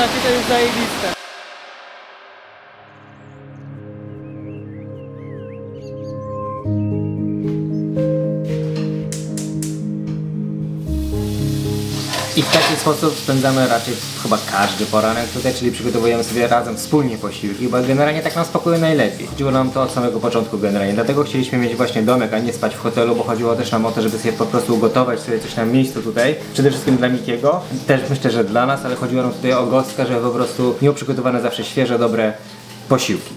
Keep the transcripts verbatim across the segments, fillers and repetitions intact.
McDonaldzie to jest zajebiste. I w taki sposób spędzamy raczej chyba każdy poranek tutaj, czyli przygotowujemy sobie razem wspólnie posiłki, bo generalnie tak nam spokojnie najlepiej. Chodziło nam to od samego początku generalnie, dlatego chcieliśmy mieć właśnie domek, a nie spać w hotelu, bo chodziło też nam o to, żeby sobie po prostu ugotować sobie coś na miejscu tutaj. Przede wszystkim dla Mikiego, też myślę, że dla nas, ale chodziło nam tutaj o Gostka, żeby po prostu miał przygotowane zawsze świeże, dobre posiłki.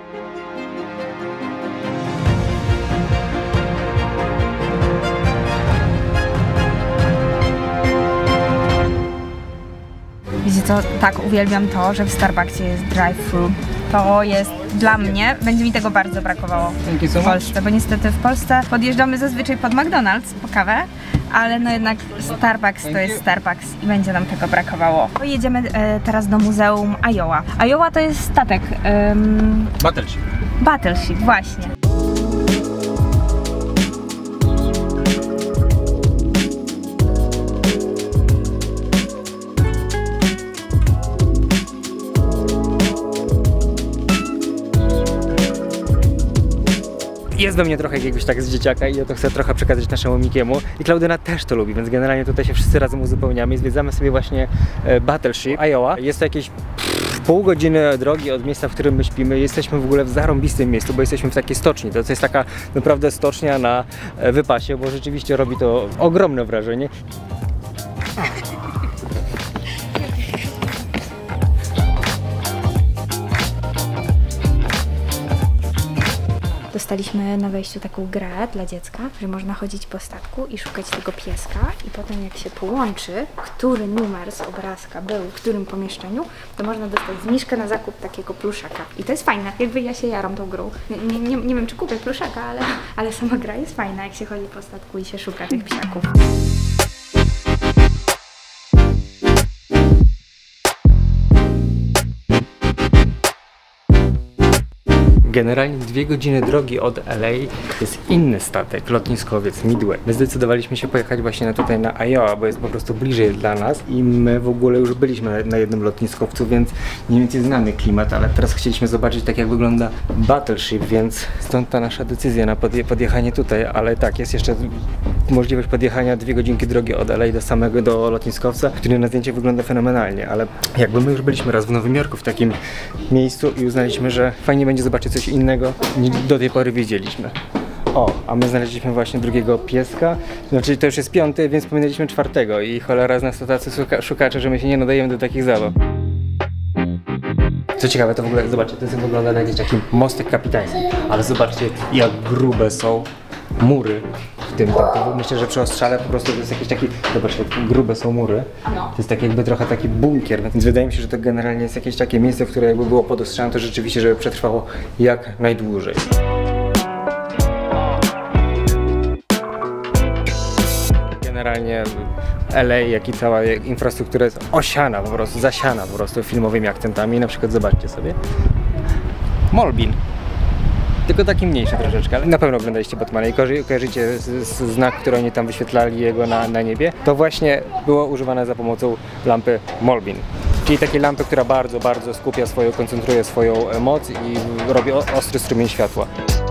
Wiecie co, tak uwielbiam to, że w Starbucksie jest drive-thru. To jest dla mnie, będzie mi tego bardzo brakowało w Polsce, bo niestety w Polsce podjeżdżamy zazwyczaj pod McDonald's po kawę, ale no jednak Starbucks to jest Starbucks i będzie nam tego brakowało. Jedziemy e, teraz do Muzeum Iowa. Iowa to jest statek. Um, Battleship. Battleship, właśnie. Jest we mnie trochę jakiegoś tak z dzieciaka i ja to chcę trochę przekazać naszemu Mikiemu. I Klaudyna też to lubi, więc generalnie tutaj się wszyscy razem uzupełniamy i zwiedzamy sobie właśnie e, Battleship, Iowa. Jest to jakieś pff, pół godziny drogi od miejsca, w którym my śpimy. Jesteśmy w ogóle w zarąbistym miejscu, bo jesteśmy w takiej stoczni. To jest taka naprawdę stocznia na e, wypasie, bo rzeczywiście robi to ogromne wrażenie. Dostaliśmy na wejściu taką grę dla dziecka, że można chodzić po statku i szukać tego pieska i potem jak się połączy, który numer z obrazka był w którym pomieszczeniu, to można dostać zniżkę na zakup takiego pluszaka. I to jest fajne, jakby ja się jaram tą grą. Nie, nie, nie wiem czy kupię pluszaka, ale, ale sama gra jest fajna, jak się chodzi po statku i się szuka tych psiaków. Generalnie dwie godziny drogi od L A jest inny statek, lotniskowiec Midway. My zdecydowaliśmy się pojechać właśnie na tutaj na Iowa, bo jest po prostu bliżej dla nas i my w ogóle już byliśmy na jednym lotniskowcu, więc mniej więcej znamy klimat, ale teraz chcieliśmy zobaczyć tak jak wygląda Battleship, więc stąd ta nasza decyzja na podje podjechanie tutaj, ale tak, jest jeszcze możliwość podjechania dwie godzinki drogi od L A do samego do lotniskowca, który na zdjęciu wygląda fenomenalnie, ale jakby my już byliśmy raz w Nowym Jorku w takim miejscu i uznaliśmy, że fajnie będzie zobaczyć coś innego niż do tej pory wiedzieliśmy. O, a my znaleźliśmy właśnie drugiego pieska, znaczy to już jest piąty, więc pominęliśmy czwartego i cholera z nas to tacy szukacze, że my się nie nadajemy do takich zabaw. Co ciekawe, to w ogóle, zobaczcie, to wygląda na jakiś taki mostek kapitański, ale zobaczcie jak grube są mury w tym taku. Myślę, że przy ostrzale po prostu to jest jakiś taki, zobaczcie, jak grube są mury. To jest tak jakby trochę taki bunkier, więc wydaje mi się, że to generalnie jest jakieś takie miejsce, które jakby było pod ostrzałem, to rzeczywiście, żeby przetrwało jak najdłużej. Generalnie L A, jak i cała infrastruktura jest osiana po prostu, zasiana po prostu filmowymi akcentami. Na przykład zobaczcie sobie Molbin. Tylko taki mniejszy troszeczkę, ale na pewno oglądaliście Batmana i kojarzycie z, z znak, który oni tam wyświetlali jego na, na niebie. To właśnie było używane za pomocą lampy Molbin. Czyli takiej lampy, która bardzo, bardzo skupia swoją, koncentruje swoją moc i robi ostry strumień światła.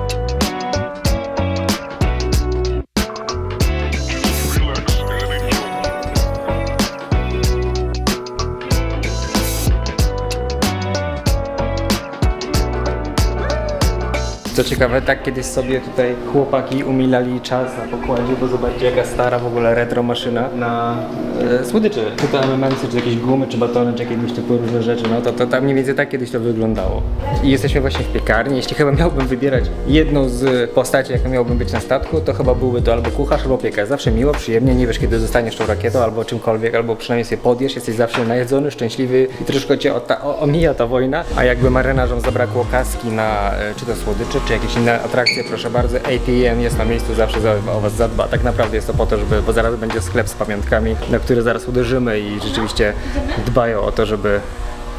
Co ciekawe, tak kiedyś sobie tutaj chłopaki umilali czas na pokładzie, bo zobaczcie jaka stara w ogóle retro maszyna na e, słodycze. Tutaj M and M'sy, czy jakieś gumy, czy batony, czy jakieś typu różne rzeczy, no to, to tam mniej więcej tak kiedyś to wyglądało. I jesteśmy właśnie w piekarni. Jeśli chyba miałbym wybierać jedną z postaci, jaka miałbym być na statku, to chyba byłby to albo kucharz, albo piekarz. Zawsze miło, przyjemnie, nie wiesz kiedy zostaniesz tą rakietą, albo czymkolwiek, albo przynajmniej sobie podjesz, jesteś zawsze najedzony, szczęśliwy i troszkę cię o ta, o, omija ta wojna. A jakby marynarzom zabrakło kaski na e, czy to słodycze, czy jakieś inne atrakcje, proszę bardzo, A T M jest na miejscu, zawsze za, o was zadba. Tak naprawdę jest to po to, żeby, bo zaraz będzie sklep z pamiątkami, na który zaraz uderzymy i rzeczywiście dbają o to, żeby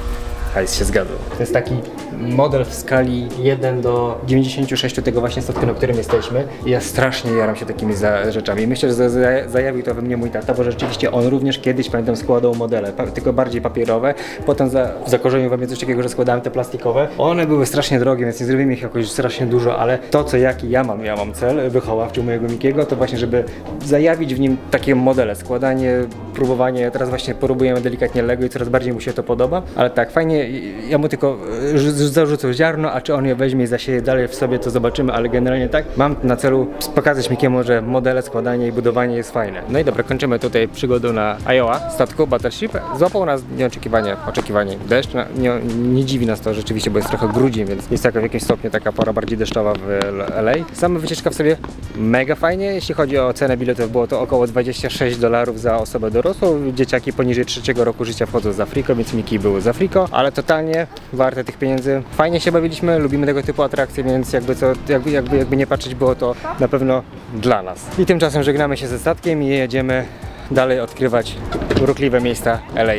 hajs się zgadzał. To jest taki model w skali jeden do dziewięćdziesięciu sześciu tego właśnie statku, na którym jesteśmy. I ja strasznie jaram się takimi za rzeczami. Myślę, że za za zajawił to we mnie mój tata, bo rzeczywiście on również kiedyś, pamiętam, składał modele, tylko bardziej papierowe. Potem za, zakorzenił we mnie coś takiego, że składałem te plastikowe. One były strasznie drogie, więc nie zrobimy ich jakoś strasznie dużo, ale to, co jaki ja mam, ja mam cel wychowawczy mojego Mikiego, to właśnie, żeby zajawić w nim takie modele, składanie, próbowanie. Teraz właśnie próbujemy delikatnie Lego i coraz bardziej mu się to podoba. Ale tak, fajnie, ja mu tylko zarzucę ziarno, a czy on je weźmie i zasieje dalej w sobie, to zobaczymy, ale generalnie tak, mam na celu pokazać Mikiemu, że modele, składanie i budowanie jest fajne. No i dobra, kończymy tutaj przygodę na Iowa, statku Battleship. Złapał nas nieoczekiwanie, oczekiwanie deszcz. No, nie, nie dziwi nas to rzeczywiście, bo jest trochę grudzień, więc jest taka w jakimś stopniu taka pora bardziej deszczowa w L A. Sama wycieczka w sobie mega fajnie. Jeśli chodzi o cenę biletów, było to około dwadzieścia sześć dolarów za osobę dorosłą. Dzieciaki poniżej trzeciego roku życia wchodzą z Afriko, więc Miki były z Afriko, ale totalnie warte tych pieniędzy. Fajnie się bawiliśmy, lubimy tego typu atrakcje, więc jakby, co, jakby, jakby, jakby nie patrzeć, było to na pewno dla nas. I tymczasem żegnamy się ze statkiem i jedziemy dalej odkrywać urokliwe miejsca L A.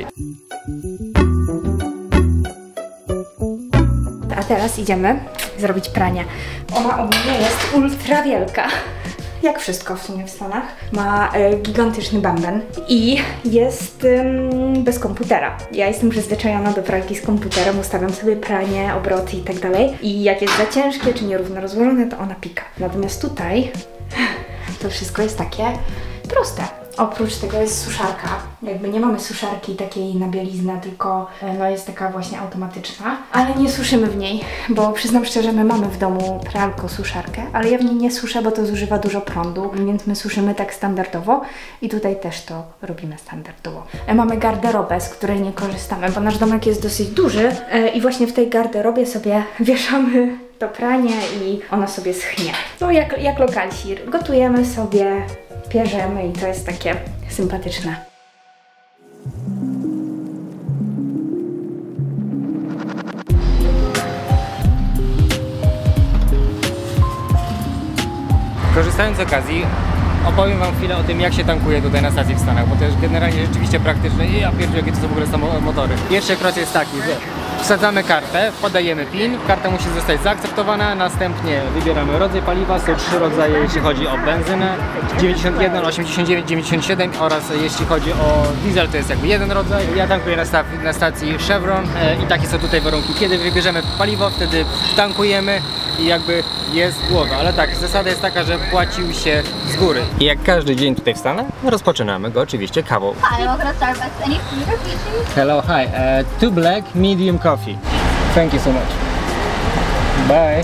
A teraz idziemy zrobić pranie. Ona ogólnie jest ultra wielka. Jak wszystko w sumie w Stanach. Ma e, gigantyczny bęben i jest ym, bez komputera. Ja jestem przyzwyczajona do pralki z komputerem, ustawiam sobie pranie, obroty i tak dalej. I jak jest za ciężkie czy nierówno rozłożone, to ona pika. Natomiast tutaj to wszystko jest takie proste. Oprócz tego jest suszarka. Jakby nie mamy suszarki takiej na bieliznę, tylko no jest taka właśnie automatyczna. Ale nie suszymy w niej, bo przyznam szczerze, my mamy w domu pralko suszarkę, ale ja w niej nie suszę, bo to zużywa dużo prądu, więc my suszymy tak standardowo i tutaj też to robimy standardowo. Mamy garderobę, z której nie korzystamy, bo nasz domek jest dosyć duży i właśnie w tej garderobie sobie wieszamy to pranie i ono sobie schnie. No jak, jak lokalsi, gotujemy sobie, pierzemy i to jest takie sympatyczne. Korzystając z okazji, opowiem wam chwilę o tym, jak się tankuje tutaj na stacji w Stanach, bo to jest generalnie rzeczywiście praktyczne i ja pierdzielę, jakie to są w ogóle samomotory. Pierwszy krok jest taki, że wsadzamy kartę, podajemy PIN, karta musi zostać zaakceptowana, następnie wybieramy rodzaj paliwa, są trzy rodzaje, jeśli chodzi o benzynę, dziewięćdziesiąt jeden, osiemdziesiąt dziewięć, dziewięćdziesiąt siedem oraz jeśli chodzi o diesel, to jest jakby jeden rodzaj. Ja tankuję na, sta na stacji Chevron e, i takie są tutaj warunki. Kiedy wybierzemy paliwo, wtedy tankujemy i jakby jest głowa, ale tak, zasada jest taka, że płacił się z góry. I jak każdy dzień tutaj w Stanach, rozpoczynamy go oczywiście kawą. Hi, welcome to Starbucks. Any food or pastries? Hello, hi. Uh, two black, medium coffee. Thank you so much. Bye.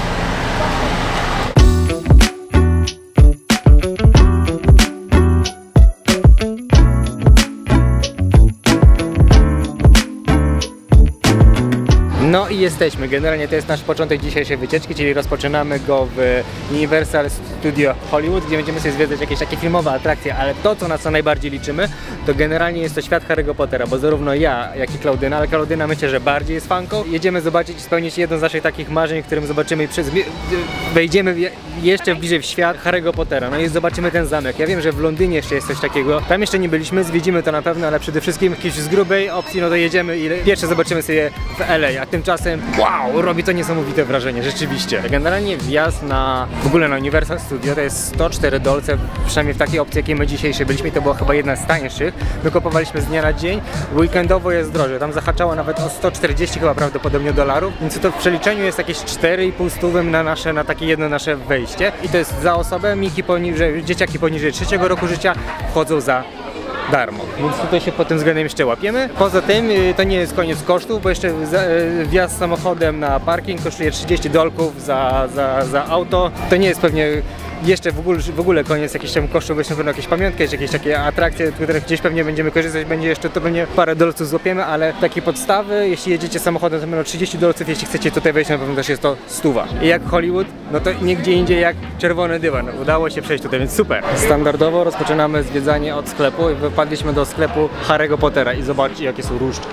No i jesteśmy. Generalnie to jest nasz początek dzisiejszej wycieczki, czyli rozpoczynamy go w Universal Studio Hollywood, gdzie będziemy sobie zwiedzać jakieś takie filmowe atrakcje, ale to, co na co najbardziej liczymy, to generalnie jest to świat Harry'ego Pottera, bo zarówno ja, jak i Klaudyna, ale Klaudyna myślę, że bardziej jest fanką. Jedziemy zobaczyć i spełnić jedno z naszych takich marzeń, w którym zobaczymy i przez... wejdziemy jeszcze bliżej w świat Harry'ego Pottera. No i zobaczymy ten zamek. Ja wiem, że w Londynie jeszcze jest coś takiego. Tam jeszcze nie byliśmy, zwiedzimy to na pewno, ale przede wszystkim jakieś z grubej opcji, no to jedziemy i pierwsze zobaczymy sobie w L A, a tymczasem wow, robi to niesamowite wrażenie, rzeczywiście. Generalnie wjazd na, w ogóle na Universal Studio to jest sto cztery dolce, przynajmniej w takiej opcji, jakiej my dzisiejsze byliśmy, i to była chyba jedna z tańszych. My kupowaliśmy z dnia na dzień, weekendowo jest drożej, tam zahaczało nawet o sto czterdzieści chyba prawdopodobnie dolarów, więc to w przeliczeniu jest jakieś cztery i pół stówem na nasze, na takie jedno nasze wejście i to jest za osobę. Miki poniżej, dzieciaki poniżej trzeciego roku życia wchodzą za darmo, więc tutaj się pod tym względem jeszcze łapiemy. Poza tym to nie jest koniec kosztów, bo jeszcze wjazd samochodem na parking kosztuje trzydzieści dolków za, za, za auto. To nie jest pewnie jeszcze w ogóle, w ogóle koniec jakichś tam kosztów, weźmy pewno jakieś pamiątki, jakieś takie atrakcje, które gdzieś pewnie będziemy korzystać, będzie jeszcze, to pewnie parę dolców złapiemy, ale takie podstawy, jeśli jedziecie samochodem, to będą trzydzieści dolców, jeśli chcecie tutaj wejść, na pewno też jest to stuwa. I jak Hollywood, no to nigdzie indziej jak czerwony dywan. Udało się przejść tutaj, więc super. Standardowo rozpoczynamy zwiedzanie od sklepu i wypadliśmy do sklepu Harry'ego Pottera i zobaczcie, jakie są różdżki.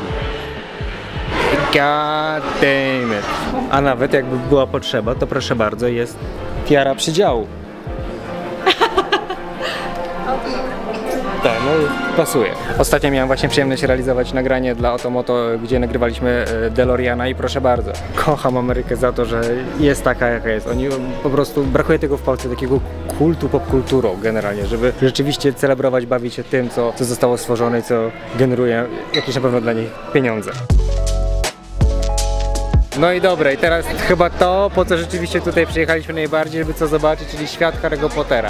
God damn it. A nawet jakby była potrzeba, to proszę bardzo, jest tiara przydziału. tak, no pasuje. Ostatnio miałem właśnie przyjemność realizować nagranie dla Otomoto, gdzie nagrywaliśmy DeLoreana i proszę bardzo, kocham Amerykę za to, że jest taka jaka jest. Oni po prostu, brakuje tego w Polsce, takiego kultu popkulturą generalnie, żeby rzeczywiście celebrować, bawić się tym, co, co zostało stworzone i co generuje jakieś na pewno dla nich pieniądze. No i dobra, i teraz chyba to, po co rzeczywiście tutaj przyjechaliśmy najbardziej, żeby co zobaczyć, czyli świat Harry'ego Pottera.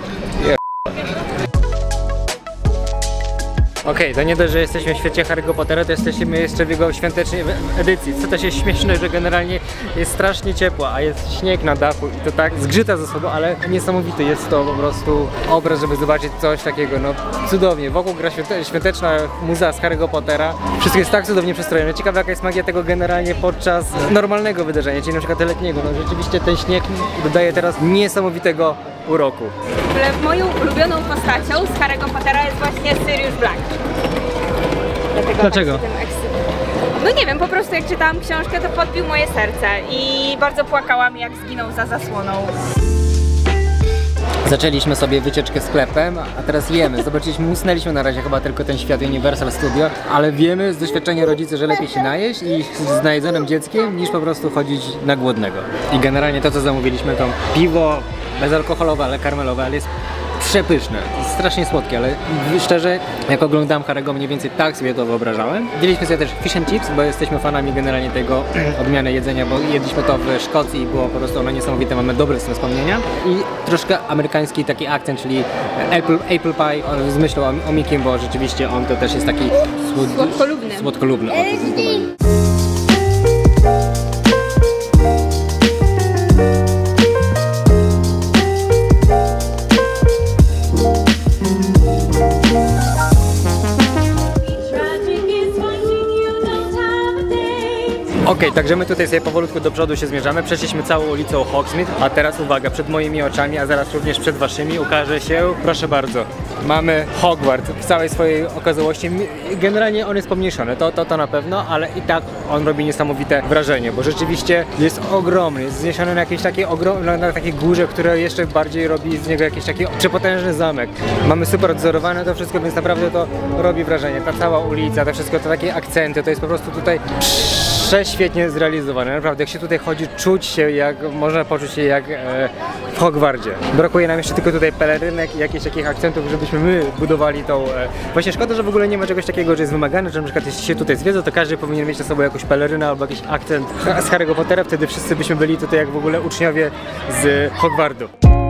Okej, okay, to nie dość, że jesteśmy w świecie Harry'ego Pottera, to jesteśmy jeszcze w jego świątecznej edycji. Co też jest śmieszne, że generalnie jest strasznie ciepło, a jest śnieg na dachu i to tak zgrzyta ze sobą, ale niesamowity jest to po prostu obraz, żeby zobaczyć coś takiego, no cudownie. Wokół gra świąteczna muza z Harry'ego Pottera. Wszystko jest tak cudownie przestrojone. Ciekawe, jaka jest magia tego generalnie podczas normalnego wydarzenia, czyli na przykład letniego. No rzeczywiście ten śnieg dodaje teraz niesamowitego uroku. Moją ulubioną postacią z Harry'ego Pottera jest właśnie Sirius Black. Dlatego Dlaczego? Tak no nie wiem, po prostu jak czytałam książkę, to podbił moje serce i bardzo płakałam, jak zginął za zasłoną. Zaczęliśmy sobie wycieczkę sklepem, a teraz jemy. Zobaczyliśmy, usnęliśmy na razie chyba tylko ten świat Universal Studio, ale wiemy z doświadczenia rodziców, że lepiej się najeść i z najedzonym dzieckiem, niż po prostu chodzić na głodnego. I generalnie to, co zamówiliśmy, to piwo bezalkoholowe, ale karmelowe, ale jest przepyszne, jest strasznie słodkie, ale szczerze, jak oglądam Harry'ego, mniej więcej tak sobie to wyobrażałem. Wzięliśmy sobie też fish and chips, bo jesteśmy fanami generalnie tego odmiany jedzenia, bo jedliśmy to w Szkocji i było po prostu ono niesamowite, mamy dobre z tym wspomnienia. I troszkę amerykański taki akcent, czyli apple, apple pie, z myślą o, o Mikim, bo rzeczywiście on to też jest taki słod... słodkolubny. Słodkolubny. O, to Okej, okay, także my tutaj sobie powolutku do przodu się zmierzamy. Przeszliśmy całą ulicą Hogsmeade, a teraz uwaga, przed moimi oczami, a zaraz również przed waszymi ukaże się, proszę bardzo, mamy Hogwarts w całej swojej okazałości. Generalnie on jest pomniejszony, to, to, to na pewno, ale i tak on robi niesamowite wrażenie, bo rzeczywiście jest ogromny, jest zniesiony na jakiejś takiej ogromnej, na takiej górze, które jeszcze bardziej robi z niego jakiś taki przepotężny zamek. Mamy super odzorowane to wszystko, więc naprawdę to robi wrażenie. Ta cała ulica, to wszystko, to takie akcenty, to jest po prostu tutaj prześwietnie zrealizowane. Naprawdę, jak się tutaj chodzi, czuć się jak, można poczuć się jak e, w Hogwarcie. Brakuje nam jeszcze tylko tutaj pelerynek i jakichś takich akcentów, żebyśmy my budowali tą... E, właśnie szkoda, że w ogóle nie ma czegoś takiego, że jest wymagane, że na przykład jeśli się tutaj zwiedza, to każdy powinien mieć na sobie jakąś pelerynę albo jakiś akcent z Harry'ego Pottera, wtedy wszyscy byśmy byli tutaj jak w ogóle uczniowie z Hogwartu.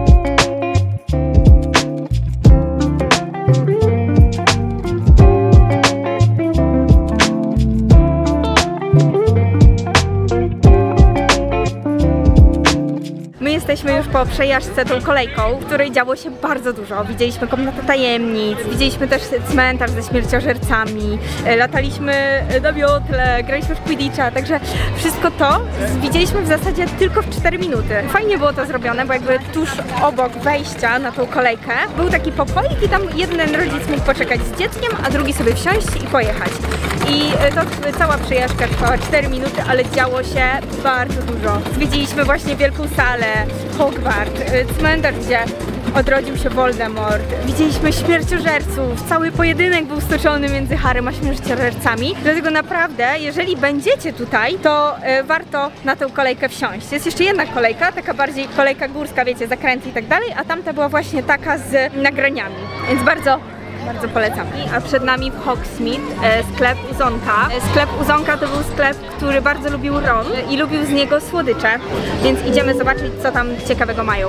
Jesteśmy już po przejażdżce tą kolejką, w której działo się bardzo dużo. Widzieliśmy komnatę tajemnic, widzieliśmy też cmentarz ze śmierciożercami, lataliśmy na miotle, graliśmy w Quidditcha, także wszystko to widzieliśmy w zasadzie tylko w cztery minuty. Fajnie było to zrobione, bo jakby tuż obok wejścia na tą kolejkę był taki pokoik i tam jeden rodzic mógł poczekać z dzieckiem, a drugi sobie wsiąść i pojechać. I to cała przejażdżka trwała cztery minuty, ale działo się bardzo dużo. Zwiedziliśmy właśnie wielką salę, Hogwart, cmentarz, gdzie odrodził się Voldemort. Widzieliśmy śmierciożerców, cały pojedynek był stoczony między Harrym a śmierciożercami. Dlatego naprawdę, jeżeli będziecie tutaj, to y, warto na tę kolejkę wsiąść. Jest jeszcze jedna kolejka, taka bardziej kolejka górska, wiecie, zakręty i tak dalej, a tamta była właśnie taka z nagraniami, więc bardzo Bardzo polecam. A przed nami w Hogsmeade e, sklep Uzonka. E, sklep Uzonka to był sklep, który bardzo lubił Ron e, i lubił z niego słodycze, więc idziemy zobaczyć, co tam ciekawego mają.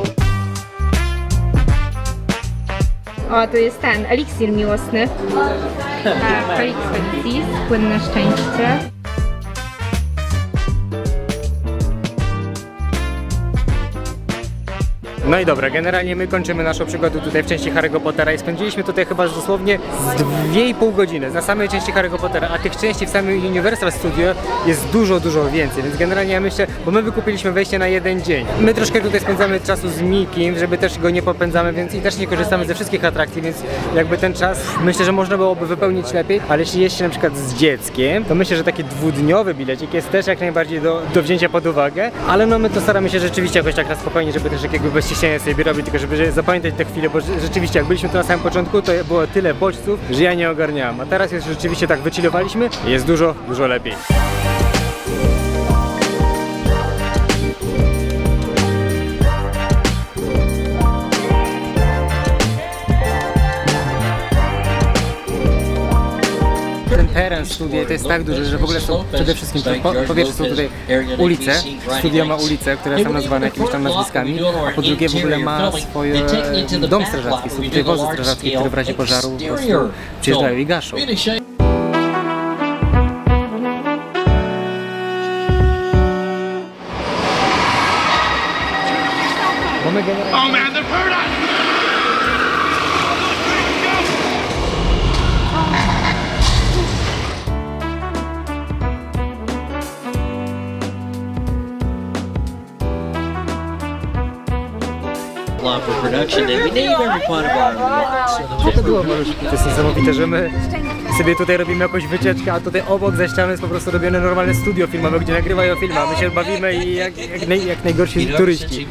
O, tu jest ten eliksir miłosny. Tak, Felix Felicis, płynne szczęście. No i dobra, generalnie my kończymy naszą przygodę tutaj w części Harry'ego Pottera i spędziliśmy tutaj chyba dosłownie z dwie i pół godziny na samej części Harry'ego Pottera, a tych części w samym Universal Studio jest dużo, dużo więcej, więc generalnie ja myślę, bo my wykupiliśmy wejście na jeden dzień. My troszkę tutaj spędzamy czasu z Mikim, żeby też go nie popędzamy, więc i też nie korzystamy ze wszystkich atrakcji, więc jakby ten czas myślę, że można byłoby wypełnić lepiej, ale jeśli jest się na przykład z dzieckiem, to myślę, że taki dwudniowy bilecik jest też jak najbardziej do, do wzięcia pod uwagę, ale no my to staramy się rzeczywiście jakoś tak na spokojnie, żeby też jakiegoś ściśnienie sobie robi, tylko żeby zapamiętać te chwile, bo rzeczywiście jak byliśmy tu na samym początku, to było tyle bodźców, że ja nie ogarniałem, a teraz jest rzeczywiście tak wychillowaliśmy i jest dużo, dużo lepiej. Ten teren studia to jest tak duży, że w ogóle są przede wszystkim, po, po pierwsze są tutaj ulice, studio ma ulice, które są nazwane jakimiś tam nazwiskami, a po drugie w ogóle ma swoje dom strażacki, są tutaj wozy strażackie, które w razie pożaru po prostu przyjeżdżają i gaszą. Oh man, they've heard us! For production, and we name every one of our lots. To było to jest niesamowite, że my sobie tutaj robimy jakąś wycieczkę, a tutaj obok za ścianą jest po prostu robione normalne studio filmowe, gdzie nagrywają filmy, a my się bawimy i jak, jak, naj, jak najgorsi turyści.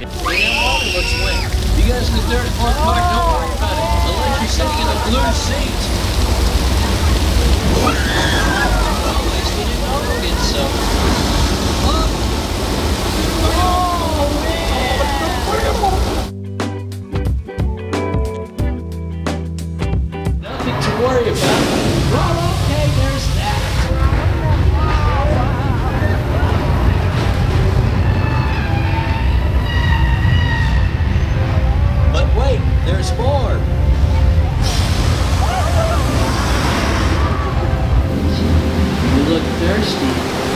Worry about it. Well, okay, there's that. But wait, there's more. You look thirsty.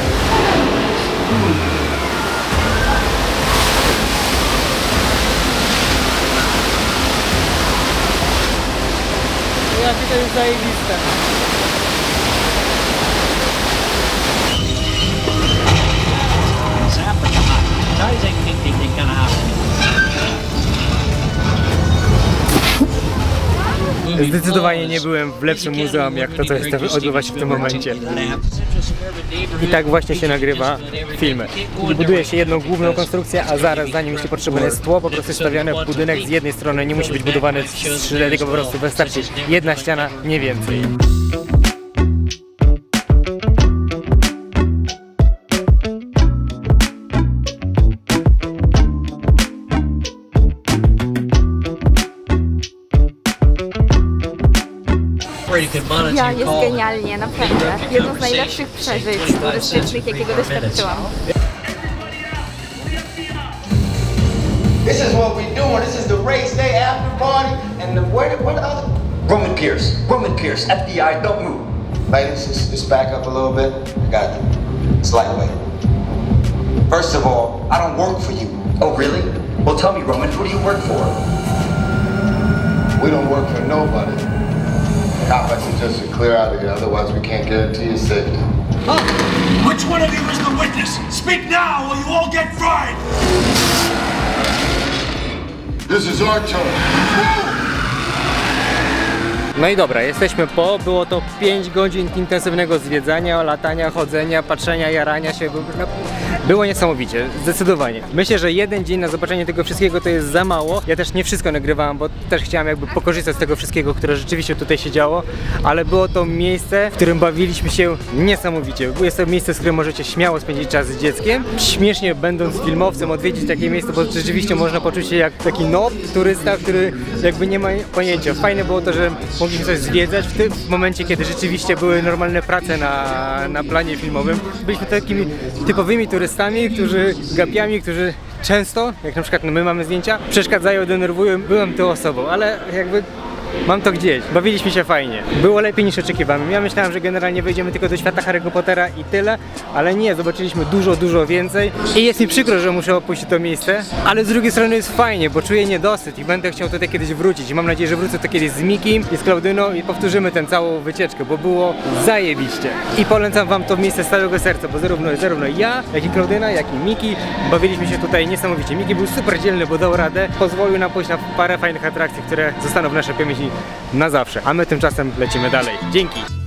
Jakie to jest zajebiste. Zdecydowanie nie byłem w lepszym muzeum, jak to, co jest odbywa się w tym momencie. I tak właśnie się nagrywa filmy. Buduje się jedną główną konstrukcję, a zaraz za nim, jeśli potrzebne jest tło, po prostu jest stawiany budynek z jednej strony, nie musi być budowany z trzy D, tylko po prostu wystarczy jedna ściana, nie więcej. Ja, jest genialnie, naprawdę. Jedno z najlepszych przeżyć turystycznych, jakiego doświadczyłam. This is what we're doing. This is the race day after party and the where what the other Roman Pierce. Roman Pierce. F B I, don't move. ladies, just, just back up a little bit. I got you. It's lightweight. First of all, I don't work for you. Oh, really? Well, tell me, Roman, who do you work for? We don't work for nobody. Cop us just to clear out of here, otherwise we can't guarantee your safety. Huh? Which one of you is the witness? Speak now or you all get fried! This is our turn. No i dobra, jesteśmy po, było to pięć godzin intensywnego zwiedzania, latania, chodzenia, patrzenia, jarania się, było niesamowicie, zdecydowanie. Myślę, że jeden dzień na zobaczenie tego wszystkiego to jest za mało. Ja też nie wszystko nagrywałem, bo też chciałem jakby pokorzystać z tego wszystkiego, które rzeczywiście tutaj się działo, ale było to miejsce, w którym bawiliśmy się niesamowicie. Jest to miejsce, z którym możecie śmiało spędzić czas z dzieckiem. Śmiesznie będąc filmowcem odwiedzić takie miejsce, bo rzeczywiście można poczuć się jak taki nob, turysta, który jakby nie ma pojęcia. Fajne było to, że mogliśmy coś zwiedzać w tym momencie, kiedy rzeczywiście były normalne prace na, na planie filmowym. Byliśmy takimi typowymi turystami, którzy gapiami, którzy często, jak na przykład no my mamy zdjęcia, przeszkadzają, denerwują. Byłem tą osobą, ale jakby mam to gdzieś. Bawiliśmy się fajnie. Było lepiej niż oczekiwałem. Ja myślałem, że generalnie wejdziemy tylko do świata Harry'ego Pottera i tyle, ale nie, zobaczyliśmy dużo, dużo więcej i jest mi przykro, że muszę opuścić to miejsce, ale z drugiej strony jest fajnie, bo czuję niedosyt i będę chciał tutaj kiedyś wrócić i mam nadzieję, że wrócę to kiedyś z Mikim i z Klaudyną i powtórzymy tę całą wycieczkę, bo było zajebiście. I polecam wam to miejsce z całego serca, bo zarówno, zarówno ja, jak i Klaudyna, jak i Miki bawiliśmy się tutaj niesamowicie. Miki był super dzielny, bo dał radę, pozwolił nam pójść na parę fajnych atrakcji, które zostaną w naszej pamięci na zawsze. A my tymczasem lecimy dalej. Dzięki!